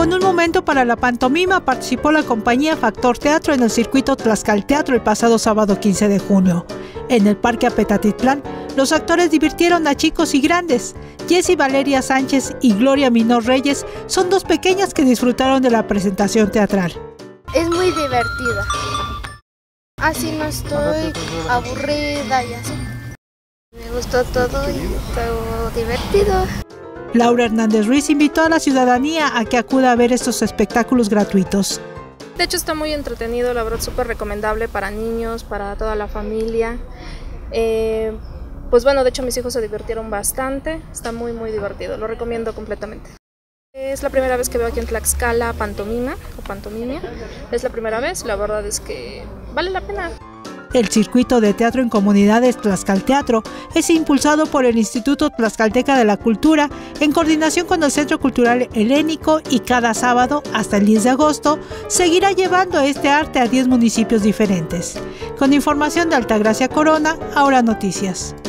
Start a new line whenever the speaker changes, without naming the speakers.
Con un momento para la pantomima participó la compañía Factor Teatro en el circuito Tlaxcalteatro el pasado sábado 15 de junio. En el Parque Apetatitlán, los actores divirtieron a chicos y grandes. Jessie Valeria Sánchez y Gloria Minor Reyes son dos pequeñas que disfrutaron de la presentación teatral.
Es muy divertida. Así no estoy aburrida y así. Me gustó todo y todo divertido.
Laura Hernández Ruiz invitó a la ciudadanía a que acuda a ver estos espectáculos gratuitos.
De hecho está muy entretenido, la verdad súper recomendable para niños, para toda la familia. Pues bueno, de hecho mis hijos se divirtieron bastante, está muy divertido, lo recomiendo completamente. Es la primera vez que veo aquí en Tlaxcala pantomima o pantomimia, es la primera vez, la verdad es que vale la pena.
El circuito de teatro en comunidades Tlaxcalteatro es impulsado por el Instituto Tlaxcalteca de la Cultura en coordinación con el Centro Cultural Helénico y cada sábado hasta el 10 de agosto seguirá llevando este arte a 10 municipios diferentes. Con información de Altagracia Corona, Ahora Noticias.